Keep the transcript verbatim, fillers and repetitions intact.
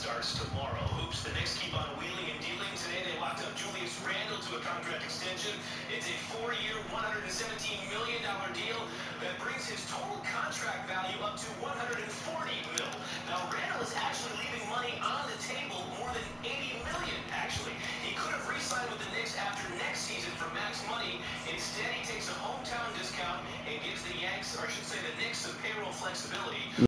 starts tomorrow. Hoops, the Knicks keep on wheeling and dealing. Today they locked up Julius Randle to a contract extension. It's a four-year, one hundred seventeen million dollars deal that brings his total contract value up to one hundred forty mil. Now, Randle is actually leaving money on the table, more than eighty million dollars, actually. He could have re-signed with the Knicks after next season for max money. Instead, he takes a hometown discount and gives the Yanks, or I should say the Knicks, some payroll flexibility.